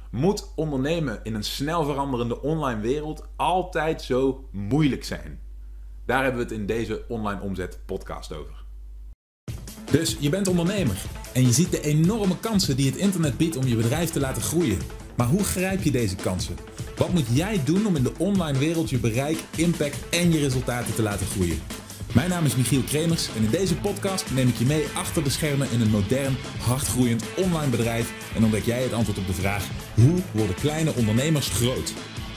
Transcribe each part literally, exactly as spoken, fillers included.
Moet ondernemen in een snel veranderende online wereld altijd zo moeilijk zijn? Daar hebben we het in deze Online Omzet podcast over. Dus je bent ondernemer en je ziet de enorme kansen die het internet biedt om je bedrijf te laten groeien. Maar hoe grijp je deze kansen? Wat moet jij doen om in de online wereld je bereik, impact en je resultaten te laten groeien? Mijn naam is Michiel Kremers en in deze podcast neem ik je mee achter de schermen in een modern, hardgroeiend online bedrijf en ontdek jij het antwoord op de vraag: hoe worden kleine ondernemers groot?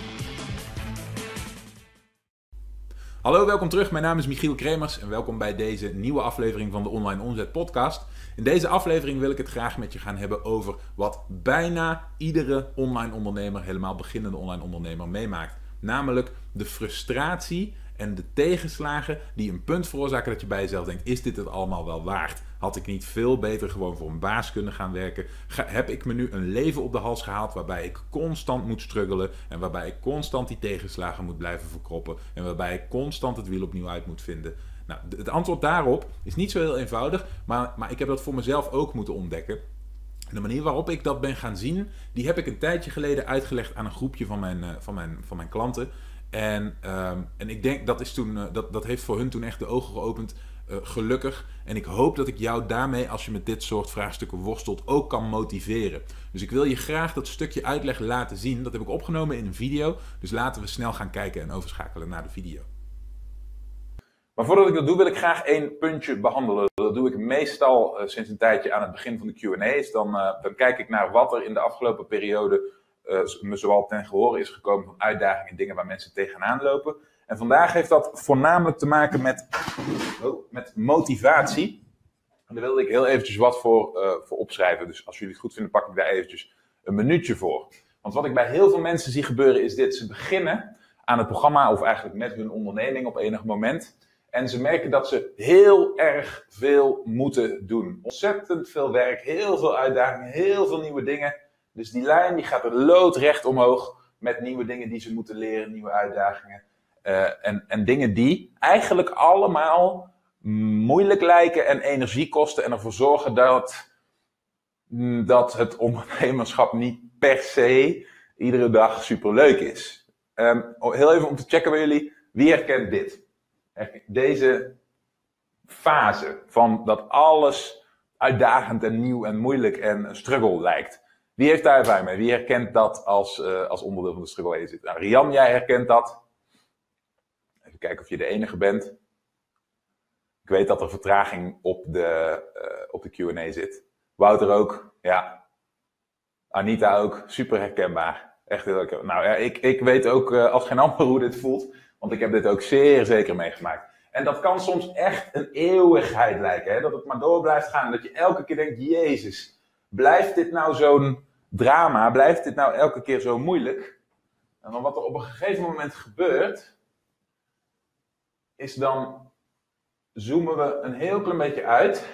Hallo, welkom terug. Mijn naam is Michiel Kremers en welkom bij deze nieuwe aflevering van de Online Omzet podcast. In deze aflevering wil ik het graag met je gaan hebben over wat bijna iedere online ondernemer, helemaal beginnende online ondernemer, meemaakt. Namelijk de frustratie en de tegenslagen die een punt veroorzaken dat je bij jezelf denkt: is dit het allemaal wel waard? Had ik niet veel beter gewoon voor een baas kunnen gaan werken? Ga, heb ik me nu een leven op de hals gehaald waarbij ik constant moet struggelen en waarbij ik constant die tegenslagen moet blijven verkroppen en waarbij ik constant het wiel opnieuw uit moet vinden? Nou, het antwoord daarop is niet zo heel eenvoudig, maar, maar ik heb dat voor mezelf ook moeten ontdekken. En de manier waarop ik dat ben gaan zien, die heb ik een tijdje geleden uitgelegd aan een groepje van mijn, uh, van mijn, van mijn klanten. En, um, en ik denk dat, is toen, uh, dat, dat heeft voor hun toen echt de ogen geopend, uh, gelukkig. En ik hoop dat ik jou daarmee, als je met dit soort vraagstukken worstelt, ook kan motiveren. Dus ik wil je graag dat stukje uitleg laten zien. Dat heb ik opgenomen in een video. Dus laten we snel gaan kijken en overschakelen naar de video. Maar voordat ik dat doe, wil ik graag één puntje behandelen. Dat doe ik meestal uh, sinds een tijdje aan het begin van de Q en A's. Dan, uh, dan kijk ik naar wat er in de afgelopen periode uh, me zoal ten gehore is gekomen van uitdagingen en dingen waar mensen tegenaan lopen. En vandaag heeft dat voornamelijk te maken met, oh, met motivatie. En daar wilde ik heel eventjes wat voor, uh, voor opschrijven. Dus als jullie het goed vinden, pak ik daar eventjes een minuutje voor. Want wat ik bij heel veel mensen zie gebeuren is dit. Ze beginnen aan het programma of eigenlijk met hun onderneming op enig moment. En ze merken dat ze heel erg veel moeten doen. Ontzettend veel werk, heel veel uitdagingen, heel veel nieuwe dingen. Dus die lijn die gaat er loodrecht omhoog met nieuwe dingen die ze moeten leren, nieuwe uitdagingen. Uh, en, en dingen die eigenlijk allemaal moeilijk lijken en energie kosten en ervoor zorgen dat, dat het ondernemerschap niet per se iedere dag superleuk is. Um, heel even om te checken bij jullie, wie herkent dit? Deze fase van dat alles uitdagend en nieuw en moeilijk en een struggle lijkt. Wie heeft daar ervaring mee? Wie herkent dat als, uh, als onderdeel van de struggle waar je zit? Nou, Rian, jij herkent dat. Even kijken of je de enige bent. Ik weet dat er vertraging op de, uh, op de Q en A zit. Wouter ook. Ja. Anita ook. Super herkenbaar. Echt heel herkenbaar. Nou ja, ik, ik weet ook uh, als geen ander hoe dit voelt. Want ik heb dit ook zeer zeker meegemaakt. En dat kan soms echt een eeuwigheid lijken. Hè? Dat het maar door blijft gaan. En dat je elke keer denkt: Jezus, blijft dit nou zo'n drama? Blijft dit nou elke keer zo moeilijk? En dan wat er op een gegeven moment gebeurt, is dan zoomen we een heel klein beetje uit.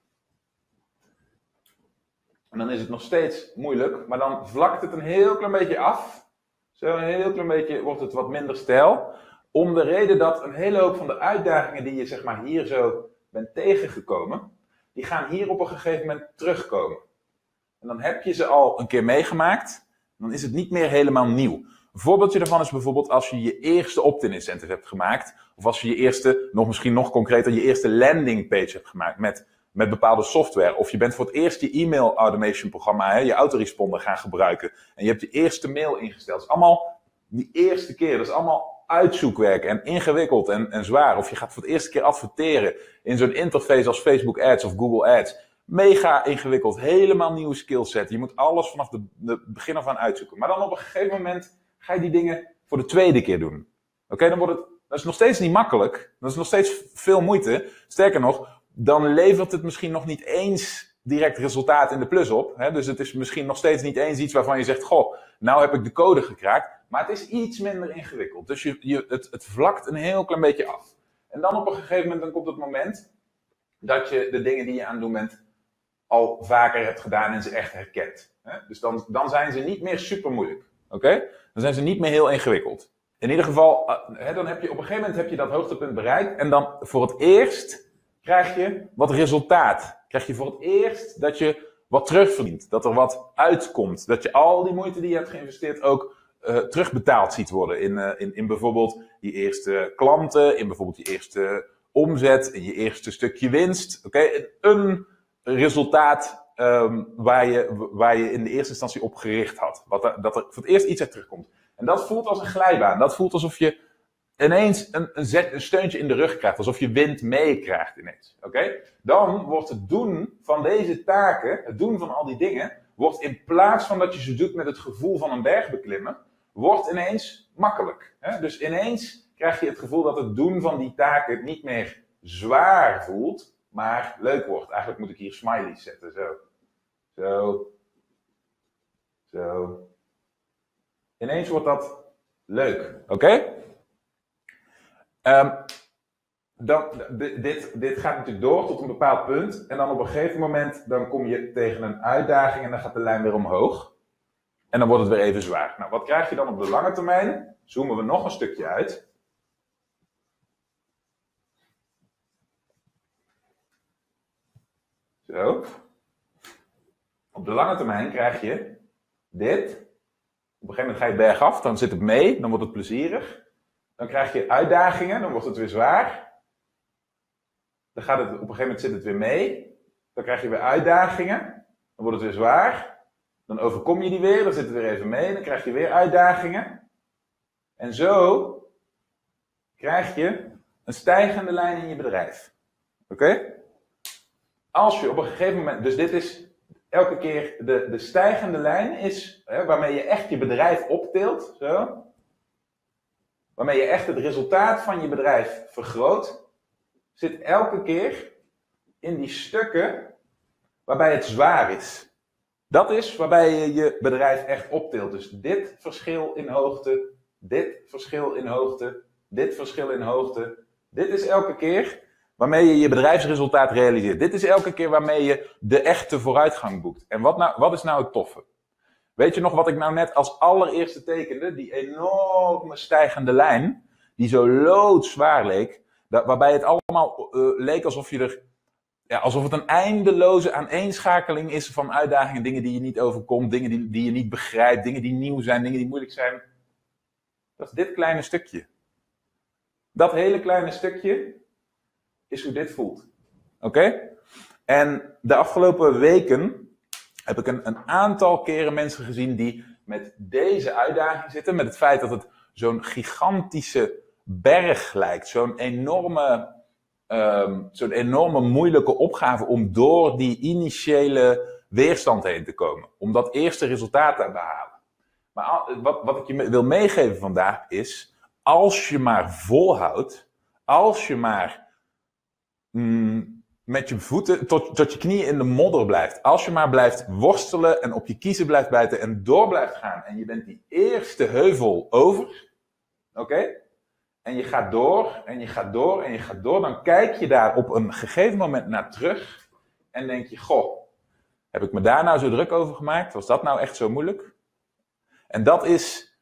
En dan is het nog steeds moeilijk. Maar dan vlakt het een heel klein beetje af. Zo een heel klein beetje wordt het wat minder stijl. Om de reden dat een hele hoop van de uitdagingen die je zeg maar hier zo bent tegengekomen, die gaan hier op een gegeven moment terugkomen. En dan heb je ze al een keer meegemaakt, dan is het niet meer helemaal nieuw. Een voorbeeldje daarvan is bijvoorbeeld als je je eerste opt-in incentive hebt gemaakt, of als je je eerste, nog misschien nog concreter, je eerste landing page hebt gemaakt met, met bepaalde software. Of je bent voor het eerst je e-mail automation programma, hè, je autoresponder gaan gebruiken. En je hebt je eerste mail ingesteld. Dat is allemaal die eerste keer, dat is allemaal uitzoekwerk en ingewikkeld en, en zwaar. Of je gaat voor het eerste keer adverteren in zo'n interface als Facebook Ads of Google Ads. Mega ingewikkeld, helemaal nieuwe skillset. Je moet alles vanaf de, de begin af aan uitzoeken. Maar dan op een gegeven moment ga je die dingen voor de tweede keer doen. Oké, okay, dan wordt het, dat is nog steeds niet makkelijk. Dat is nog steeds veel moeite. Sterker nog, dan levert het misschien nog niet eens direct resultaat in de plus op. Hè? Dus het is misschien nog steeds niet eens iets waarvan je zegt: goh, nou heb ik de code gekraakt. Maar het is iets minder ingewikkeld. Dus je, je, het, het vlakt een heel klein beetje af. En dan op een gegeven moment dan komt het moment dat je de dingen die je aan het doen bent al vaker hebt gedaan en ze echt herkent. Dus dan, dan zijn ze niet meer super moeilijk. Oké? Okay? Dan zijn ze niet meer heel ingewikkeld. In ieder geval, uh, dan heb je op een gegeven moment heb je dat hoogtepunt bereikt. En dan voor het eerst krijg je wat resultaat. Krijg je voor het eerst dat je wat terugverdient. Dat er wat uitkomt. Dat je al die moeite die je hebt geïnvesteerd ook uh, terugbetaald ziet worden. In, uh, in, in bijvoorbeeld je eerste klanten, in bijvoorbeeld je eerste omzet, in je eerste stukje winst. Oké, okay? Een resultaat um, waar, je, waar je in de eerste instantie op gericht had. Wat er, dat er voor het eerst iets uit terugkomt. En dat voelt als een glijbaan. Dat voelt alsof je ineens een, een, zet, een steuntje in de rug krijgt. Alsof je wind meekrijgt ineens. Oké? Okay? Dan wordt het doen van deze taken, het doen van al die dingen, wordt in plaats van dat je ze doet met het gevoel van een berg beklimmen, wordt ineens makkelijk. Hè? Dus ineens krijg je het gevoel dat het doen van die taken niet meer zwaar voelt, maar leuk wordt. Eigenlijk moet ik hier smileys zetten. Zo. Zo. Zo. Ineens wordt dat leuk. Oké? Okay? Um, dan, dit, dit gaat natuurlijk door tot een bepaald punt. En dan op een gegeven moment dan kom je tegen een uitdaging en dan gaat de lijn weer omhoog. En dan wordt het weer even zwaar. Nou, wat krijg je dan op de lange termijn? Zoomen we nog een stukje uit. Zo. Op de lange termijn krijg je dit. Op een gegeven moment ga je bergaf, dan zit het mee, dan wordt het plezierig. Dan krijg je uitdagingen, dan wordt het weer zwaar. Dan gaat het, op een gegeven moment zit het weer mee. Dan krijg je weer uitdagingen, dan wordt het weer zwaar. Dan overkom je die weer, dan zit het weer even mee, dan krijg je weer uitdagingen. En zo krijg je een stijgende lijn in je bedrijf. Oké? Okay? Als je op een gegeven moment, dus dit is elke keer de, de stijgende lijn is, hè, waarmee je echt je bedrijf optilt, zo. Waarmee je echt het resultaat van je bedrijf vergroot, zit elke keer in die stukken waarbij het zwaar is. Dat is waarbij je je bedrijf echt optilt. Dus dit verschil in hoogte, dit verschil in hoogte, dit verschil in hoogte. Dit is elke keer waarmee je je bedrijfsresultaat realiseert. Dit is elke keer waarmee je de echte vooruitgang boekt. En wat, nou, wat is nou het toffe? Weet je nog wat ik nou net als allereerste tekende? Die enorme stijgende lijn, die zo loodzwaar leek, dat, waarbij het allemaal uh, leek alsof je er, ja, alsof het een eindeloze aaneenschakeling is van uitdagingen, dingen die je niet overkomt, dingen die, die je niet begrijpt, dingen die nieuw zijn, dingen die moeilijk zijn. Dat is dit kleine stukje. Dat hele kleine stukje is hoe dit voelt. Oké? Okay? En de afgelopen weken heb ik een, een aantal keren mensen gezien die met deze uitdaging zitten. Met het feit dat het zo'n gigantische berg lijkt. Zo'n enorme, um, zo'n enorme moeilijke opgave om door die initiële weerstand heen te komen. Om dat eerste resultaat te behalen. Maar wat, wat ik je wil meegeven vandaag is, als je maar volhoudt, als je maar mm, met je voeten tot, tot je knieën in de modder blijft. Als je maar blijft worstelen en op je kiezen blijft bijten en door blijft gaan. En je bent die eerste heuvel over. Oké? Okay? En je gaat door en je gaat door en je gaat door. Dan kijk je daar op een gegeven moment naar terug. En denk je, goh, heb ik me daar nou zo druk over gemaakt? Was dat nou echt zo moeilijk? En dat is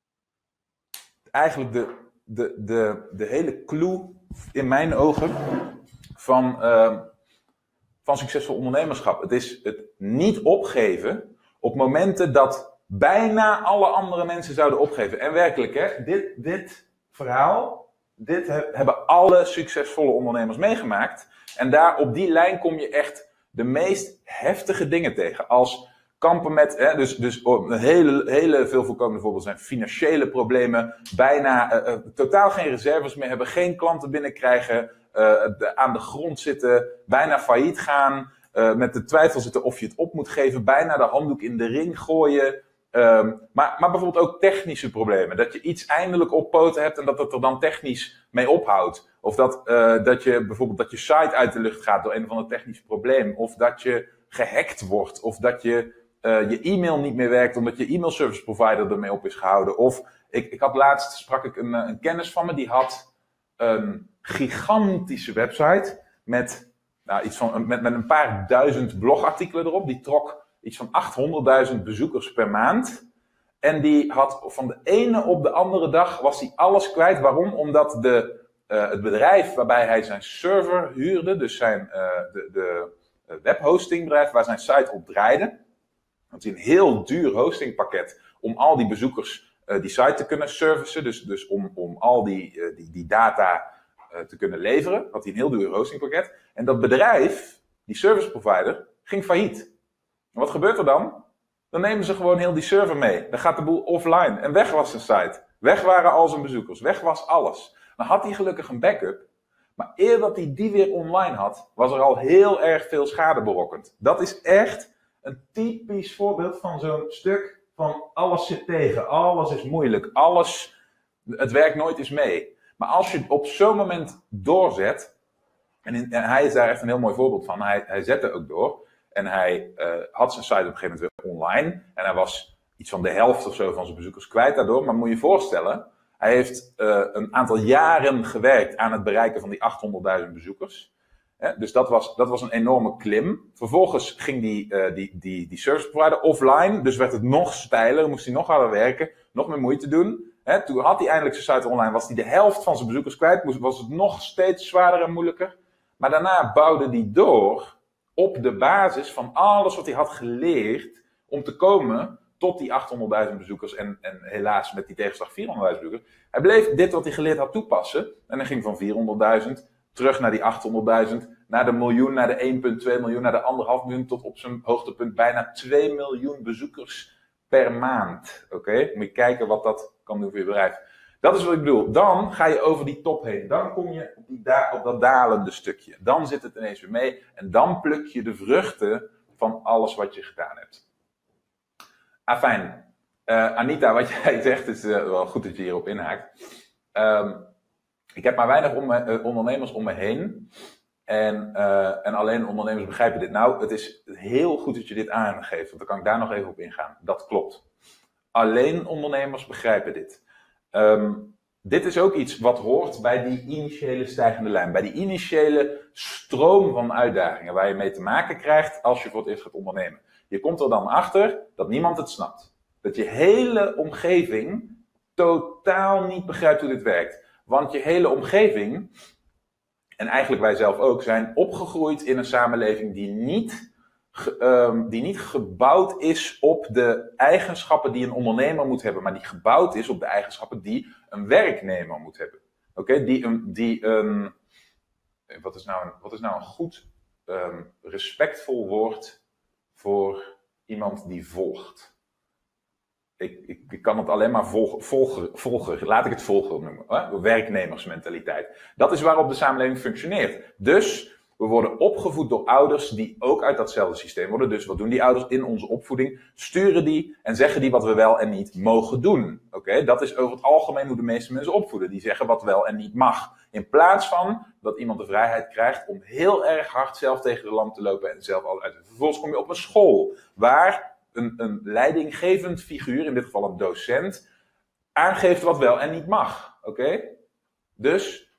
eigenlijk de, de, de, de hele clue in mijn ogen van, uh, van succesvol ondernemerschap. Het is het niet opgeven op momenten dat bijna alle andere mensen zouden opgeven. En werkelijk, hè, dit, dit verhaal, dit he, hebben alle succesvolle ondernemers meegemaakt. En daar op die lijn kom je echt de meest heftige dingen tegen. Als kampen met, hè, dus, dus een hele, hele veel voorkomende voorbeelden zijn financiële problemen, bijna uh, uh, totaal geen reserves meer hebben, geen klanten binnenkrijgen, uh, de, aan de grond zitten, bijna failliet gaan, uh, met de twijfel zitten of je het op moet geven, bijna de handdoek in de ring gooien. Um, maar, maar bijvoorbeeld ook technische problemen. Dat je iets eindelijk op poten hebt en dat het er dan technisch mee ophoudt. Of dat, uh, dat je bijvoorbeeld dat je site uit de lucht gaat door een of ander technisch probleem. Of dat je gehackt wordt. Of dat je uh, je e-mail niet meer werkt omdat je e-mail service provider ermee op is gehouden. Of ik, ik had laatst, sprak ik een, een kennis van me, die had een gigantische website met, nou, iets van, met, met een paar duizend blogartikelen erop. Die trok iets van achthonderdduizend bezoekers per maand. En die had van de ene op de andere dag was hij alles kwijt. Waarom? Omdat de, uh, het bedrijf waarbij hij zijn server huurde, dus zijn, uh, de, de, webhostingbedrijf waar zijn site op draaide. Dat is een heel duur hostingpakket om al die bezoekers uh, die site te kunnen servicen. Dus, dus om, om al die, uh, die, die data uh, te kunnen leveren. Had hij een heel duur hostingpakket. En dat bedrijf, die service provider, ging failliet. En wat gebeurt er dan? Dan nemen ze gewoon heel die server mee. Dan gaat de boel offline. En weg was zijn site. Weg waren al zijn bezoekers. Weg was alles. Dan had hij gelukkig een backup. Maar eer dat hij die weer online had, was er al heel erg veel schade berokkend. Dat is echt een typisch voorbeeld van zo'n stuk van alles zit tegen. Alles is moeilijk. Alles, het werkt nooit eens mee. Maar als je op zo'n moment doorzet, en, in, en hij is daar echt een heel mooi voorbeeld van. Hij, hij zette ook door. En hij uh, had zijn site op een gegeven moment weer online. En hij was iets van de helft of zo van zijn bezoekers kwijt daardoor. Maar moet je je voorstellen, hij heeft uh, een aantal jaren gewerkt aan het bereiken van die achthonderdduizend bezoekers. He, dus dat was, dat was een enorme klim. Vervolgens ging die, uh, die, die, die service provider offline. Dus werd het nog steiler, moest hij nog harder werken, nog meer moeite doen. He, toen had hij eindelijk zijn site online, was hij de helft van zijn bezoekers kwijt. Moest, was het nog steeds zwaarder en moeilijker. Maar daarna bouwde hij door op de basis van alles wat hij had geleerd om te komen tot die achthonderdduizend bezoekers en, en helaas met die tegenslag vierhonderdduizend bezoekers. Hij bleef dit wat hij geleerd had toepassen en hij ging van vierhonderdduizend terug naar die achthonderdduizend, naar de miljoen, naar de één komma twee miljoen, naar de anderhalf miljoen, tot op zijn hoogtepunt bijna twee miljoen bezoekers per maand. Oké, okay? Moet je kijken wat dat kan doen voor je bedrijf. Dat is wat ik bedoel. Dan ga je over die top heen. Dan kom je op, die da- op dat dalende stukje. Dan zit het ineens weer mee. En dan pluk je de vruchten van alles wat je gedaan hebt. Afijn. Uh, Anita, wat jij zegt is uh, wel goed dat je hierop inhaakt. Um, ik heb maar weinig om me, uh, ondernemers om me heen. En, uh, en alleen ondernemers begrijpen dit. Nou, het is heel goed dat je dit aangeeft. Want dan kan ik daar nog even op ingaan. Dat klopt. Alleen ondernemers begrijpen dit. Um, dit is ook iets wat hoort bij die initiële stijgende lijn. Bij die initiële stroom van uitdagingen waar je mee te maken krijgt als je voor het eerst gaat ondernemen. Je komt er dan achter dat niemand het snapt. Dat je hele omgeving totaal niet begrijpt hoe dit werkt. Want je hele omgeving, en eigenlijk wij zelf ook, zijn opgegroeid in een samenleving die niet, um, die niet gebouwd is op de eigenschappen die een ondernemer moet hebben. Maar die gebouwd is op de eigenschappen die een werknemer moet hebben. Oké, okay? Die een, die een, wat is nou een, wat is nou een goed, um, respectvol woord voor iemand die volgt? Ik, ik, ik kan het alleen maar volgen, volgen, volgen, laat ik het volgen noemen. Hè? Werknemersmentaliteit. Dat is waarop de samenleving functioneert. Dus we worden opgevoed door ouders die ook uit datzelfde systeem worden. Dus wat doen die ouders in onze opvoeding? Sturen die en zeggen die wat we wel en niet mogen doen. Okay? Dat is over het algemeen hoe de meeste mensen opvoeden. Die zeggen wat wel en niet mag. In plaats van dat iemand de vrijheid krijgt om heel erg hard zelf tegen de lamp te lopen en zelf al uit. Vervolgens kom je op een school waar een, een leidinggevend figuur, in dit geval een docent, aangeeft wat wel en niet mag. Oké? Okay? Dus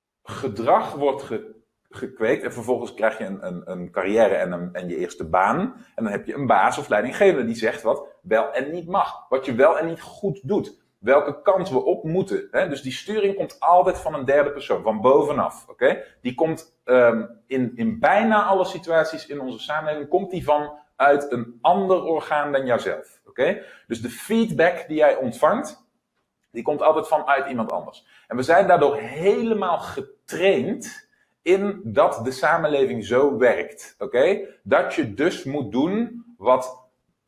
gedrag wordt ge, gekweekt en vervolgens krijg je een, een, een carrière en, een, en je eerste baan. En dan heb je een baas of leidinggevende die zegt wat wel en niet mag. Wat je wel en niet goed doet. Welke kant we op moeten. Hè? Dus die sturing komt altijd van een derde persoon, van bovenaf. Okay? Die komt um, in, in bijna alle situaties in onze samenleving, komt die van uit een ander orgaan dan jouzelf. Okay? Dus de feedback die jij ontvangt, die komt altijd vanuit iemand anders. En we zijn daardoor helemaal getraind in dat de samenleving zo werkt. Okay? Dat je dus moet doen wat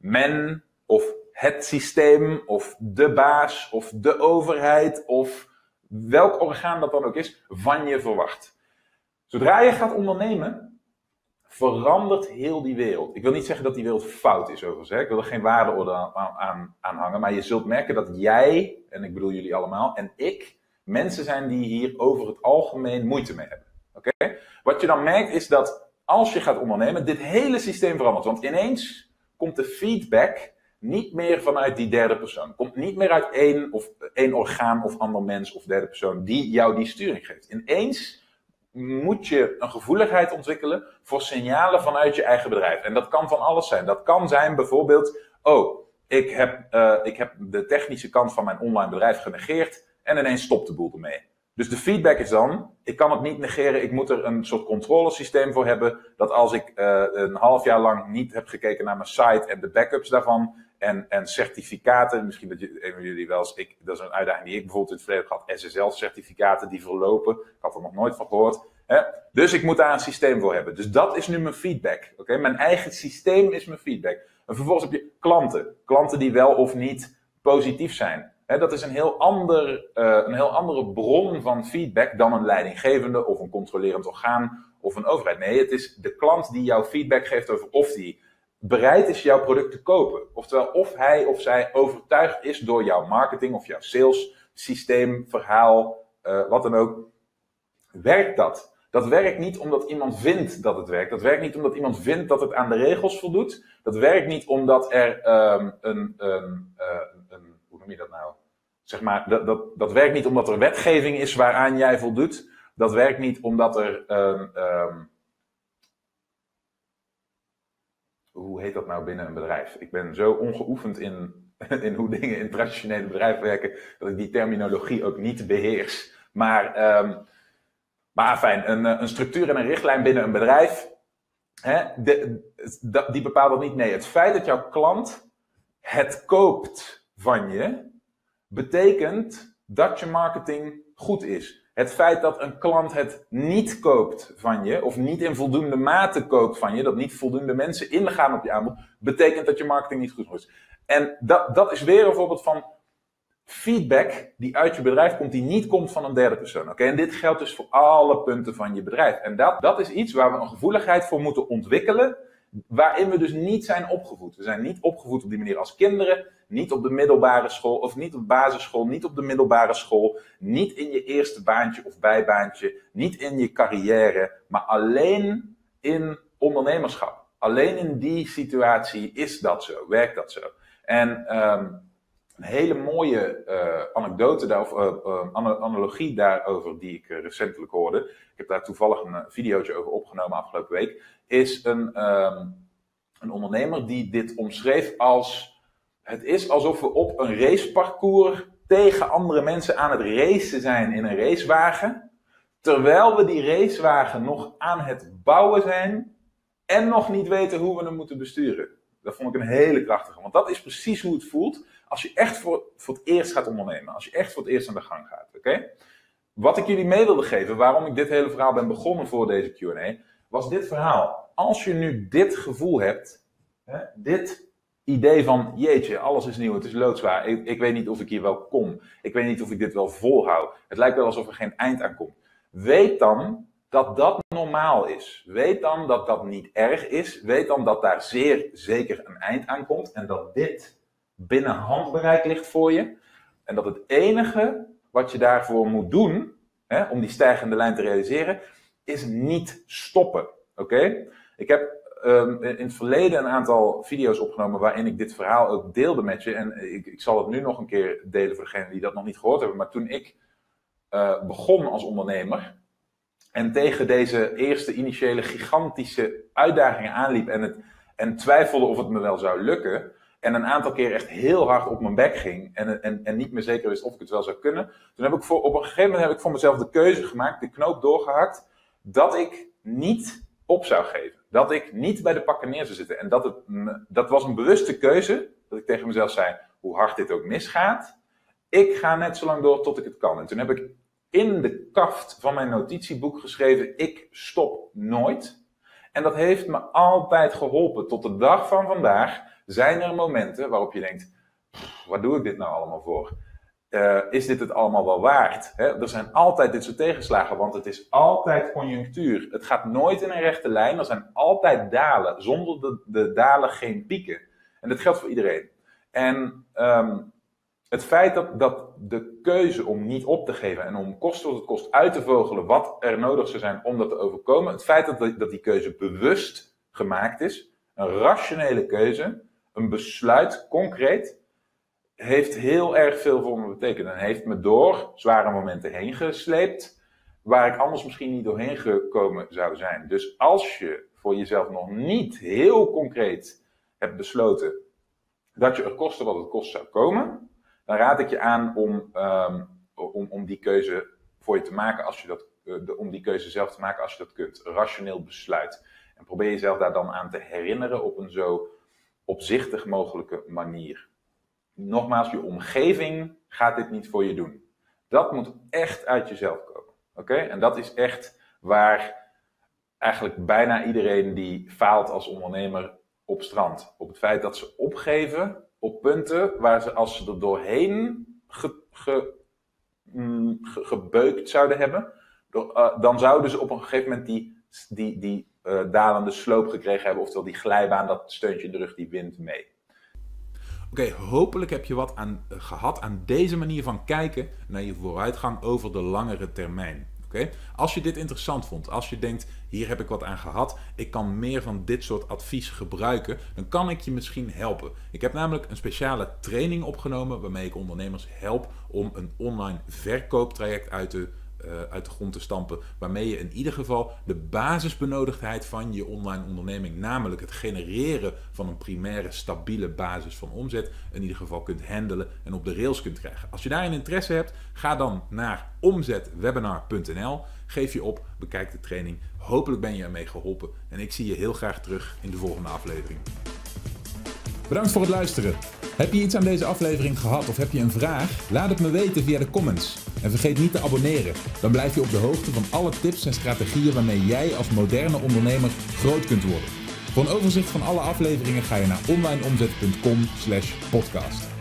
men of het systeem of de baas of de overheid of welk orgaan dat dan ook is, van je verwacht. Zodra je gaat ondernemen, verandert heel die wereld. Ik wil niet zeggen dat die wereld fout is overigens. Hè? Ik wil er geen waardeoordeel aan, aan, aan hangen. Maar je zult merken dat jij, en ik bedoel jullie allemaal, en ik, mensen zijn die hier over het algemeen moeite mee hebben. Okay? Wat je dan merkt is dat als je gaat ondernemen, dit hele systeem verandert. Want ineens komt de feedback niet meer vanuit die derde persoon. Komt niet meer uit één, of, één orgaan of ander mens of derde persoon die jou die sturing geeft. Ineens moet je een gevoeligheid ontwikkelen voor signalen vanuit je eigen bedrijf. En dat kan van alles zijn. Dat kan zijn bijvoorbeeld, oh, ik heb, uh, ik heb de technische kant van mijn online bedrijf genegeerd en ineens stopt de boel ermee. Dus de feedback is dan, ik kan het niet negeren, ik moet er een soort controlesysteem voor hebben, dat als ik uh, een half jaar lang niet heb gekeken naar mijn site en de backups daarvan, en, en certificaten, misschien dat je, een van jullie wel eens, ik, dat is een uitdaging die ik bijvoorbeeld in het verleden heb gehad, S S L-certificaten die verlopen, ik had er nog nooit van gehoord. Hè? Dus ik moet daar een systeem voor hebben. Dus dat is nu mijn feedback. Okay? Mijn eigen systeem is mijn feedback. En vervolgens heb je klanten, klanten die wel of niet positief zijn. He, dat is een heel, ander, uh, een heel andere bron van feedback dan een leidinggevende of een controlerend orgaan of een overheid. Nee, het is de klant die jou feedback geeft over of die bereid is jouw product te kopen. Oftewel, of hij of zij overtuigd is door jouw marketing of jouw sales systeem, verhaal, uh, wat dan ook. Werkt dat? Dat werkt niet omdat iemand vindt dat het werkt. Dat werkt niet omdat iemand vindt dat het aan de regels voldoet. Dat werkt niet omdat er um, een, een, uh, een, hoe noem je dat nou? Zeg maar, dat, dat, dat werkt niet omdat er wetgeving is waaraan jij voldoet. Dat werkt niet omdat er, um, um, hoe heet dat nou binnen een bedrijf? Ik ben zo ongeoefend in, in hoe dingen in traditionele bedrijven werken, dat ik die terminologie ook niet beheers. Maar, um, maar fijn, een, een structuur en een richtlijn binnen een bedrijf, hè, de, de, die bepaalt dat niet. Nee, het feit dat jouw klant het koopt van je, betekent dat je marketing goed is. Het feit dat een klant het niet koopt van je, of niet in voldoende mate koopt van je, dat niet voldoende mensen ingaan op je aanbod, betekent dat je marketing niet goed is. En dat, dat is weer een voorbeeld van feedback die uit je bedrijf komt, die niet komt van een derde persoon. Okay? En dit geldt dus voor alle punten van je bedrijf. En dat, dat is iets waar we een gevoeligheid voor moeten ontwikkelen, waarin we dus niet zijn opgevoed. We zijn niet opgevoed op die manier als kinderen, niet op de middelbare school, of niet op basisschool, niet op de middelbare school, niet in je eerste baantje of bijbaantje, niet in je carrière, maar alleen in ondernemerschap. Alleen in die situatie is dat zo, werkt dat zo. En um, een hele mooie uh, anekdote daarover, uh, uh, analogie daarover die ik uh, recentelijk hoorde, ik heb daar toevallig een uh, videootje over opgenomen afgelopen week, is een, um, een ondernemer die dit omschreef als: het is alsof we op een raceparcours tegen andere mensen aan het racen zijn in een racewagen, terwijl we die racewagen nog aan het bouwen zijn en nog niet weten hoe we hem moeten besturen. Dat vond ik een hele krachtige, want dat is precies hoe het voelt als je echt voor, voor het eerst gaat ondernemen, als je echt voor het eerst aan de gang gaat. Okay? Wat ik jullie mee wilde geven, waarom ik dit hele verhaal ben begonnen voor deze Q en A, was dit verhaal. Als je nu dit gevoel hebt, hè, dit idee van, jeetje, alles is nieuw, het is loodzwaar, ik, ik weet niet of ik hier wel kom, ik weet niet of ik dit wel volhoud, het lijkt wel alsof er geen eind aan komt. Weet dan dat dat normaal is. Weet dan dat dat niet erg is. Weet dan dat daar zeer zeker een eind aan komt en dat dit binnen handbereik ligt voor je. En dat het enige wat je daarvoor moet doen, hè, om die stijgende lijn te realiseren, is niet stoppen. Oké? Okay? Ik heb um, in het verleden een aantal video's opgenomen waarin ik dit verhaal ook deelde met je. En ik, ik zal het nu nog een keer delen voor degenen die dat nog niet gehoord hebben. Maar toen ik uh, begon als ondernemer en tegen deze eerste initiële gigantische uitdagingen aanliep en, het, en twijfelde of het me wel zou lukken, en een aantal keer echt heel hard op mijn bek ging en, en, en niet meer zeker wist of ik het wel zou kunnen, toen heb ik voor, op een gegeven moment heb ik voor mezelf de keuze gemaakt, de knoop doorgehakt, dat ik niet op zou geven. Dat ik niet bij de pakken neer zou zitten. En dat, het, dat was een bewuste keuze, dat ik tegen mezelf zei, hoe hard dit ook misgaat, ik ga net zo lang door tot ik het kan. En toen heb ik in de kaft van mijn notitieboek geschreven, ik stop nooit. En dat heeft me altijd geholpen. Tot de dag van vandaag zijn er momenten waarop je denkt, waar doe ik dit nou allemaal voor? Uh, is dit het allemaal wel waard? Hè? Er zijn altijd dit soort tegenslagen, want het is altijd conjunctuur. Het gaat nooit in een rechte lijn, er zijn altijd dalen. Zonder de, de dalen geen pieken. En dat geldt voor iedereen. En um, het feit dat, dat de keuze om niet op te geven en om kost wat het kost uit te vogelen wat er nodig zou zijn om dat te overkomen. Het feit dat, dat die keuze bewust gemaakt is, een rationele keuze, een besluit, concreet, heeft heel erg veel voor me betekend. En heeft me door zware momenten heen gesleept, waar ik anders misschien niet doorheen gekomen zou zijn. Dus als je voor jezelf nog niet heel concreet hebt besloten dat je er koste wat het kost zou komen, dan raad ik je aan om, um, om, om die keuze voor je te maken als je dat, uh, de, om die keuze zelf te maken als je dat kunt. Een rationeel besluit. En probeer jezelf daar dan aan te herinneren op een zo opzichtig mogelijke manier. Nogmaals, je omgeving gaat dit niet voor je doen. Dat moet echt uit jezelf komen. Oké? Okay? En dat is echt waar eigenlijk bijna iedereen die faalt als ondernemer op strandt. Op het feit dat ze opgeven op punten waar ze, als ze er doorheen ge, ge, mm, ge, gebeukt zouden hebben, door, uh, dan zouden ze op een gegeven moment die, die, die uh, dalende sloop gekregen hebben. Oftewel die glijbaan, dat steuntje in de rug, die wind mee. Oké, okay, hopelijk heb je wat aan, uh, gehad aan deze manier van kijken naar je vooruitgang over de langere termijn. Okay? Als je dit interessant vond, als je denkt, hier heb ik wat aan gehad, ik kan meer van dit soort advies gebruiken, dan kan ik je misschien helpen. Ik heb namelijk een speciale training opgenomen waarmee ik ondernemers help om een online verkooptraject uit te Uh, uit de grond te stampen, waarmee je in ieder geval de basisbenodigdheid van je online onderneming, namelijk het genereren van een primaire stabiele basis van omzet, in ieder geval kunt handelen en op de rails kunt krijgen. Als je daarin interesse hebt, ga dan naar omzetwebinar punt n l, geef je op, bekijk de training. Hopelijk ben je ermee geholpen en ik zie je heel graag terug in de volgende aflevering. Bedankt voor het luisteren. Heb je iets aan deze aflevering gehad of heb je een vraag? Laat het me weten via de comments. En vergeet niet te abonneren. Dan blijf je op de hoogte van alle tips en strategieën waarmee jij als moderne ondernemer groot kunt worden. Voor een overzicht van alle afleveringen ga je naar onlineomzet punt com slash podcast.